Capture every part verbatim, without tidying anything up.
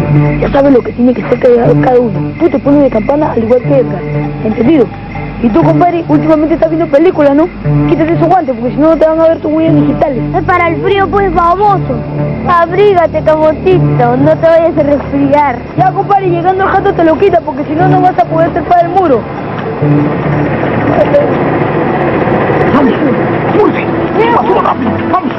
Ya sabes lo que tiene que ser cada uno. Tú te pones de campana al igual que Edgar. ¿Entendido? Y tú, compadre, últimamente estás viendo películas, ¿no? Quítate esos guantes, porque si no, no te van a ver tus huellas digitales. Es para el frío, pues, baboso. Abrígate, camotito, no te vayas a resfriar. Ya, compadre, llegando al jato te lo quita, porque si no, no vas a poder trepar el muro. ¡Vamos! ¡Pulse! ¡Paso rápido! ¡Vamos!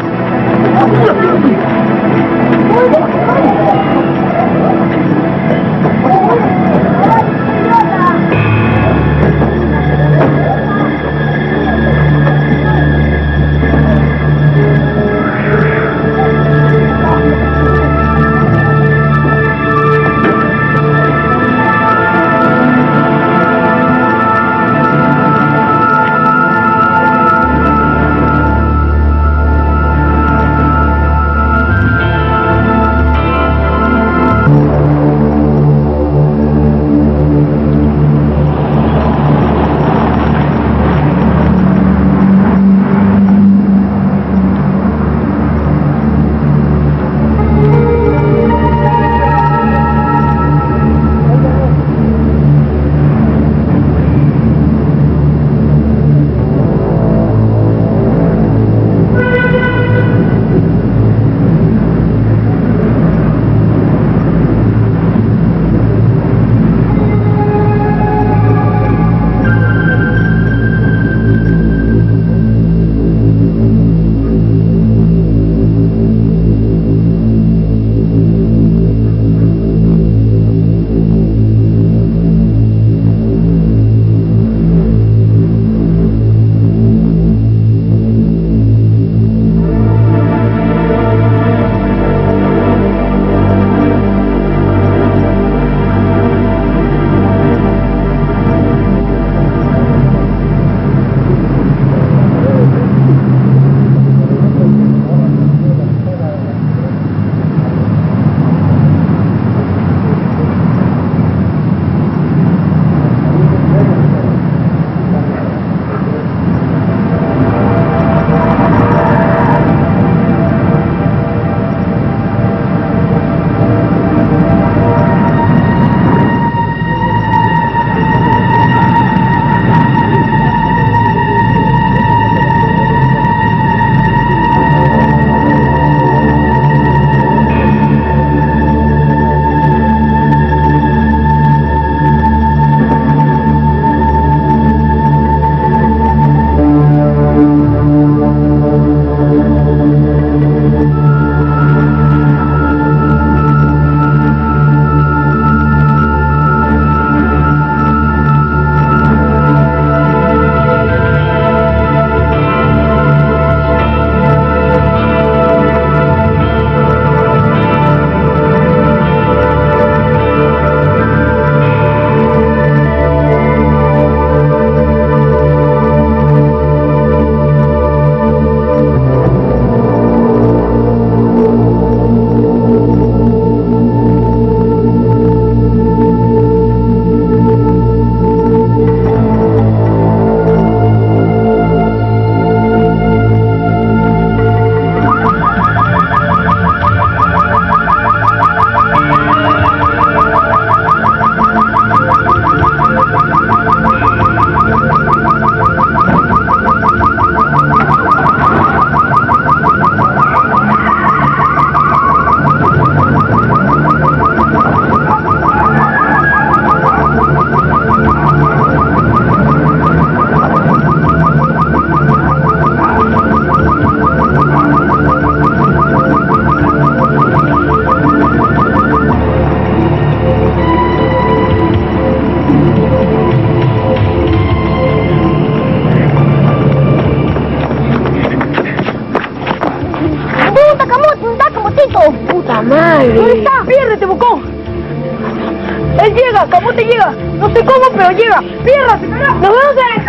¡Puta madre! ¿Dónde está? ¡Piérdete, bocón! ¡Él llega! ¡Camote llega! No sé cómo, pero llega. ¡Piérdate, carajo! ¡Nos vemos en el